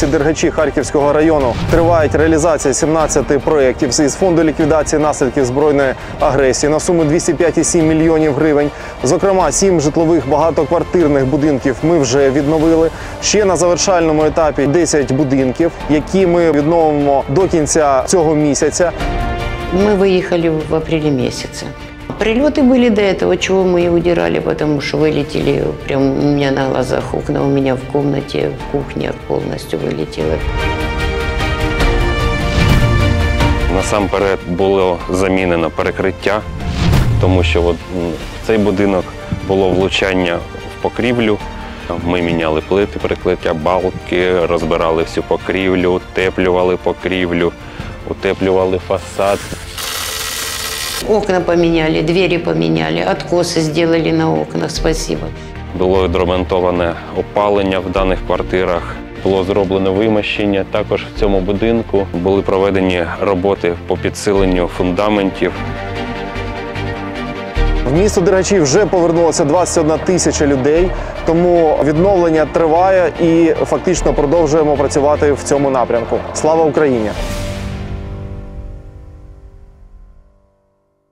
місті Дергачі Харківського району триває реалізація 17 проєктів із фонду ліквідації наслідків збройної агресії на суму 205,7 мільйонів гривень. Зокрема, 7 житлових багатоквартирних будинків ми вже відновили. Ще на завершальному етапі 10 будинків, які ми відновимо до кінця цього місяця. Мы выехали в апреле месяце. Прилеты были до этого, чего мы и удирали, потому что вылетели прямо у меня на глазах окна, у меня в комнате, в кухне полностью вылетело. Насамперед було замінено перекриття, тому що в цей будинок було влучання в покрівлю. Ми міняли плити перекриття, балки, розбирали всю покрівлю, утеплювали покрівлю, утеплювали фасад. Окна поменяли, двери поменяли, откосы сделали на окнах, спасибо. Було відремонтоване опалення в даних квартирах, було зроблено вимощення. Також в цьому будинку були проведені роботи по підсиленню фундаментів. В місто Дергачі вже повернулося 21 тисяча людей, тому відновлення триває і фактично продовжуємо працювати в цьому напрямку. Слава Україні!